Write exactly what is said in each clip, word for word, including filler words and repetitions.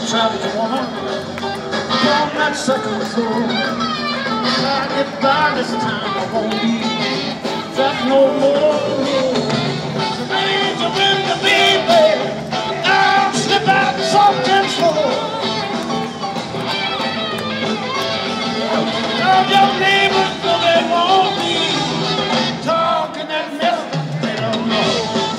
savage woman on that second floor. If I get by this time, I won't be that no more. So angel with the baby, I'll slip out the soft and slow. Love your neighbors so they won't be talking that mess they don't know.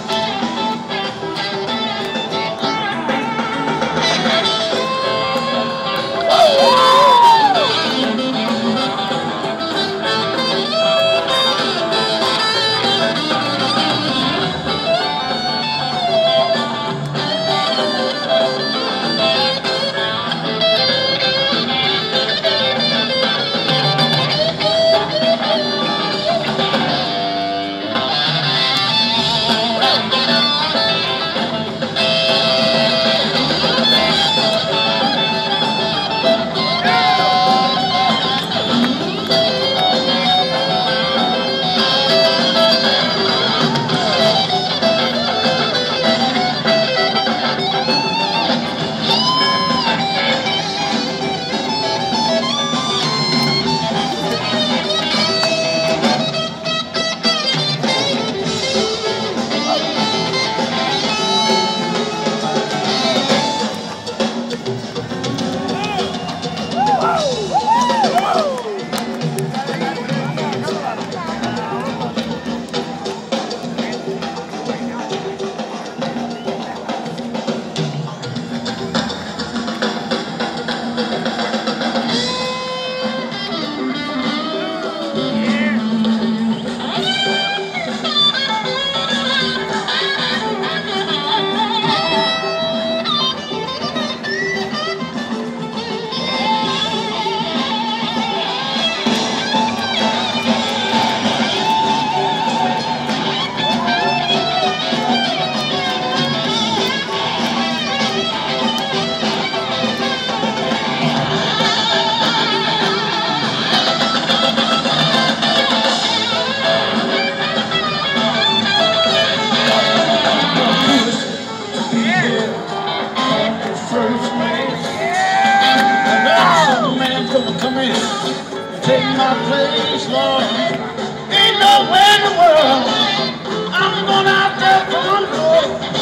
Take my place, Lord. Ain't nowhere in the world I'm going out there for one more.